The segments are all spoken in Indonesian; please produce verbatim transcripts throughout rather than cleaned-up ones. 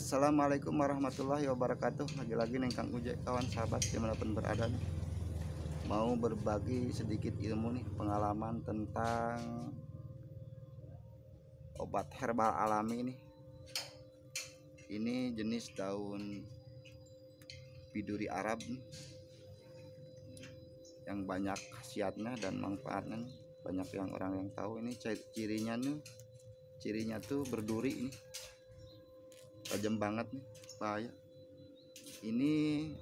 Assalamualaikum warahmatullahi wabarakatuh. Lagi-lagi neng Kang Uje, kawan sahabat dimanapun berada nih, mau berbagi sedikit ilmu nih, pengalaman tentang obat herbal alami nih. Ini jenis daun biduri Arab nih, yang banyak khasiatnya dan manfaatnya nih. Banyak yang orang yang tahu. Ini cirinya nih, cirinya tuh berduri nih, tajam banget nih, bahaya. Ini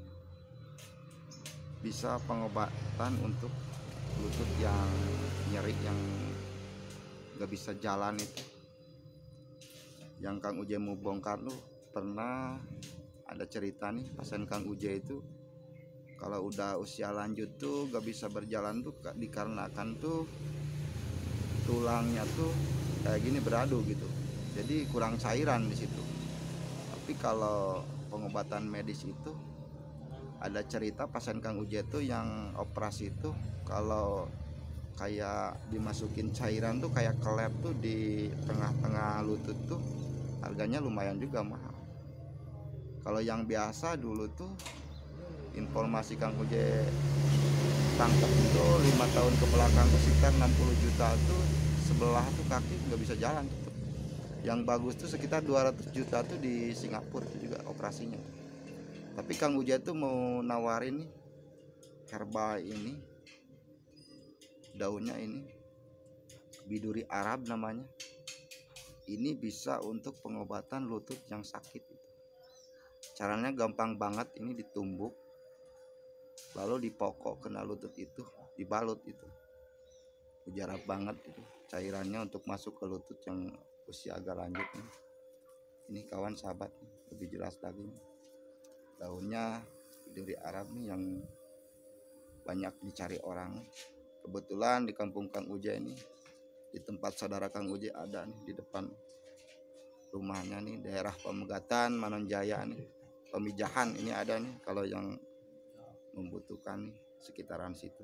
bisa pengobatan untuk lutut yang nyeri, yang gak bisa jalan itu. Yang Kang Uje mau bongkar tuh, pernah ada cerita nih, pasien Kang Uje itu kalau udah usia lanjut tuh gak bisa berjalan tuh dikarenakan tuh tulangnya tuh kayak gini beradu gitu, jadi kurang cairan di situ. Tapi kalau pengobatan medis itu ada cerita pasien Kang Uje tuh yang operasi itu, kalau kayak dimasukin cairan tuh kayak kelep tuh di tengah-tengah lutut tuh, harganya lumayan juga mahal. Kalau yang biasa dulu tuh, informasi Kang Uje tangkap itu lima tahun ke belakang tuh sekitar enam puluh juta tuh, sebelah tuh kaki nggak bisa jalan tuh. Yang bagus tuh sekitar dua ratus juta tuh di Singapura tuh juga operasinya. Tapi Kang Uje tuh mau nawarin nih herbal ini, daunnya ini biduri Arab namanya. Ini bisa untuk pengobatan lutut yang sakit itu. Caranya gampang banget, ini ditumbuk lalu dipokok kena lutut itu, dibalut itu. Mujarab banget itu cairannya untuk masuk ke lutut yang usia agak lanjut nih. Ini kawan sahabat nih, lebih jelas lagi nih. Daunnya biduri Arab nih yang banyak dicari orang. Kebetulan di kampung Kang Uje ini, di tempat saudara Kang Uje ada nih, di depan rumahnya nih, daerah Pemegatan, Manonjaya nih, Pemijahan ini ada nih, kalau yang membutuhkan nih, sekitaran situ.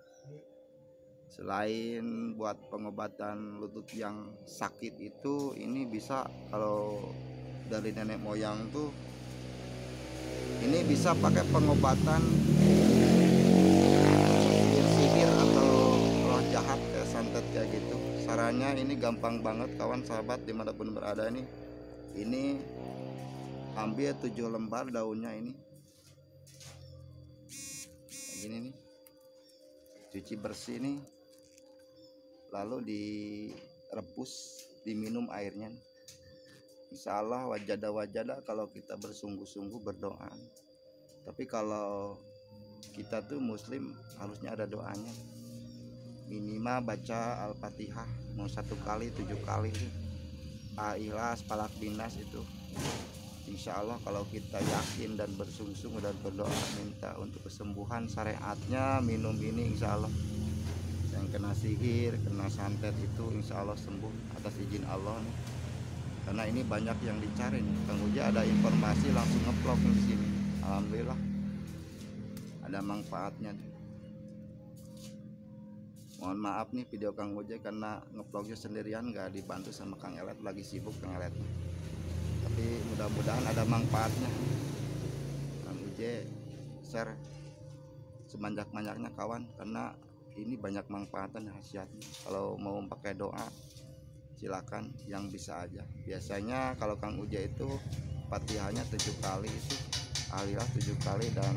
Selain buat pengobatan lutut yang sakit itu, ini bisa kalau dari nenek moyang tuh, ini bisa pakai pengobatan sihir atau roh jahat kayak santet kayak gitu. Sarannya ini gampang banget kawan sahabat dimanapun berada nih. Ini ambil tujuh lembar daunnya ini, kayak gini nih, cuci bersih nih, lalu direbus, diminum airnya. Insya Allah wajada wajada kalau kita bersungguh-sungguh berdoa. Tapi kalau kita tuh muslim harusnya ada doanya, minimal baca Al-Fatihah mau satu kali tujuh kali, Al-Ikhlas, Falak, Binas itu. Insya Allah kalau kita yakin dan bersungguh-sungguh dan berdoa minta untuk kesembuhan, syariatnya minum ini insya Allah. Yang kena sihir, kena santet itu insya Allah sembuh atas izin Allah nih. Karena ini banyak yang dicari nih. Kang Uje ada informasi langsung ngeplok di sini. Alhamdulillah ada manfaatnya. Mohon maaf nih video Kang Uje karena ngevlognya sendirian, gak dibantu sama Kang Elet, lagi sibuk Kang Elet. Tapi mudah-mudahan ada manfaatnya. Kang Uje share sebanyak-banyaknya kawan, karena ini banyak manfaat dan khasiatnya. Kalau mau pakai doa silakan, yang bisa aja. Biasanya kalau Kang Uje itu Fatihahnya tujuh kali itu, Al-Ikhlas tujuh kali, dan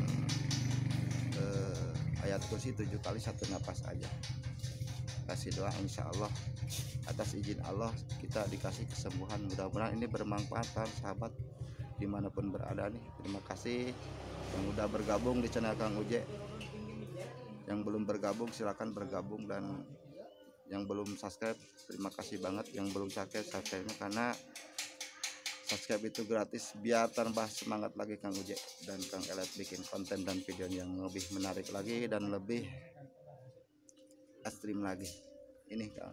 eh, ayat kursi tujuh kali satu napas aja. Kasih doa insya Allah atas izin Allah kita dikasih kesembuhan. Mudah-mudahan ini bermanfaat kan sahabat dimanapun berada nih. Terima kasih yang udah bergabung di channel Kang Uje. Yang belum bergabung silakan bergabung, dan yang belum subscribe terima kasih banget. Yang belum subscribe, subscribe karena subscribe itu gratis, biar tambah semangat lagi Kang Uje dan Kang Elet bikin konten dan video yang lebih menarik lagi dan lebih ekstrim lagi. Ini kan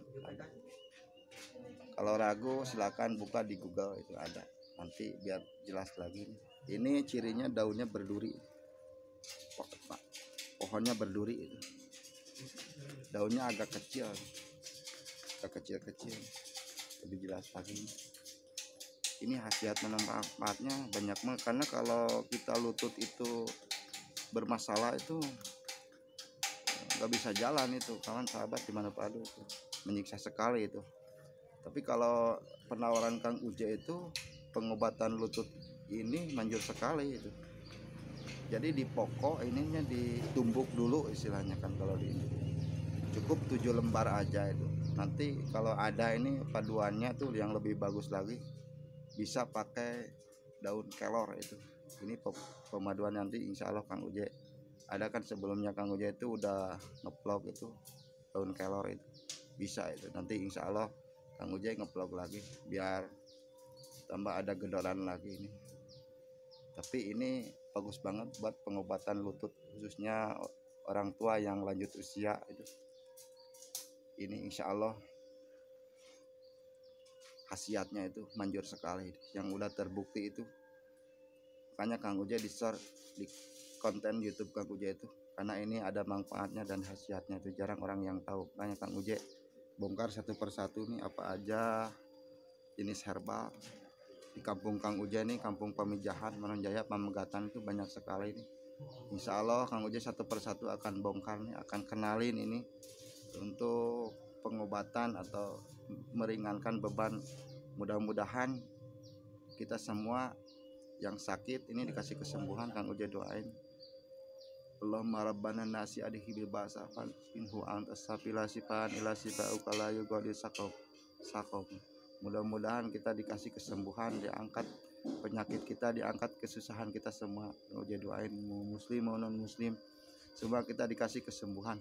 kalau ragu silakan buka di Google, itu ada nanti biar jelas lagi. Ini cirinya daunnya berduri, pohonnya berduri itu. Daunnya agak kecil, agak kecil-kecil, lebih jelas lagi. ini khasiat manfaatnya banyak banget, karena kalau kita lutut itu bermasalah itu nggak bisa jalan itu kawan sahabat dimana padu itu menyiksa sekali itu. Tapi kalau penawaran Kang Uje itu pengobatan lutut ini manjur sekali itu. Jadi di pokok ininya ditumbuk dulu istilahnya kan, kalau di ini cukup tujuh lembar aja itu. Nanti kalau ada ini paduannya tuh yang lebih bagus lagi bisa pakai daun kelor itu. Ini pemaduan nanti insya Allah Kang Uje ada kan, sebelumnya Kang Uje itu udah ngeplok itu daun kelor itu bisa itu. Nanti insya Allah Kang Uje ngeplok lagi biar tambah ada gedoran lagi ini. Tapi ini bagus banget buat pengobatan lutut, khususnya orang tua yang lanjut usia itu. Ini insya Allah khasiatnya itu manjur sekali, yang udah terbukti itu. Makanya Kang Uje di share di konten YouTube Kang Uje itu, karena ini ada manfaatnya dan khasiatnya itu, jarang orang yang tahu. Makanya Kang Uje bongkar satu persatu nih apa aja jenis herbal di kampung Kang Uje nih, kampung Pamijahan, Manonjaya, Pamegatan itu banyak sekali nih. Insya Allah Kang Uje satu persatu akan bongkar nih, akan kenalin ini untuk pengobatan atau meringankan beban. Mudah-mudahan kita semua yang sakit ini dikasih kesembuhan. Kang Uje doain, Allahumma rabbana nasi adihi bil basafan inhu antas sapilasipan ilasifa ukala yugodi sakom sakom. Mudah-mudahan kita dikasih kesembuhan, diangkat penyakit kita, diangkat kesusahan kita semua. Kang Uje doain muslim mau non muslim semua kita dikasih kesembuhan.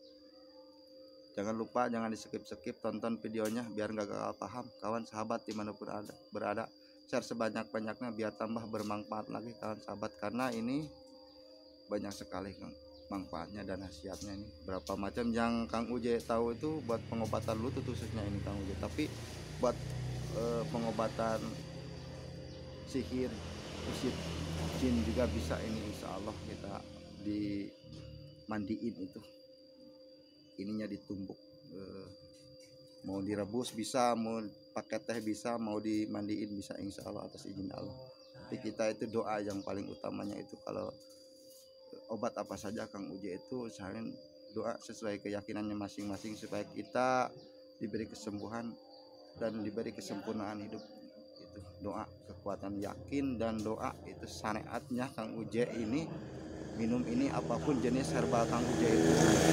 Jangan lupa, jangan di skip-skip, tonton videonya biar nggak gagal paham. Kawan sahabat dimanapun ada, berada, share sebanyak-banyaknya biar tambah bermanfaat lagi kawan sahabat. Karena ini banyak sekali Kang manfaatnya dan khasiatnya ini. Berapa macam yang Kang Uje tahu itu buat pengobatan lutut khususnya ini Kang Uje. Tapi buat eh, pengobatan sihir, usir, jin juga bisa ini, insya Allah kita dimandiin itu. Ininya ditumbuk, eh, mau direbus bisa, mau pakai teh bisa, mau dimandiin bisa, insya Allah atas izin Allah. Tapi kita itu doa yang paling utamanya itu. Kalau obat apa saja Kang Uje itu usahain doa sesuai keyakinannya masing-masing supaya kita diberi kesembuhan dan diberi kesempurnaan hidup. Itu doa, kekuatan yakin dan doa itu syariatnya Kang Uje ini. Minum ini apapun jenis herbal Kang Uje itu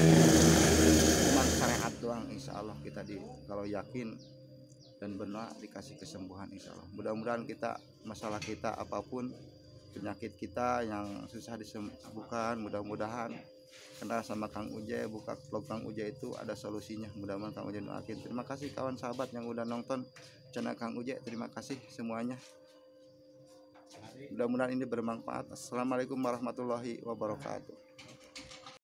cuma syariat doang, insya Allah kita di kalau yakin dan benar dikasih kesembuhan insya Allah. Mudah-mudahan kita masalah kita apapun, penyakit kita yang susah disembuhkan, mudah-mudahan kenal sama Kang Uje, buka vlog Kang Uje itu ada solusinya. Mudah-mudahan Kang Uje doakin. Terima kasih kawan sahabat yang udah nonton channel Kang Uje, terima kasih semuanya. Mudah-mudahan ini bermanfaat. Assalamualaikum warahmatullahi wabarakatuh.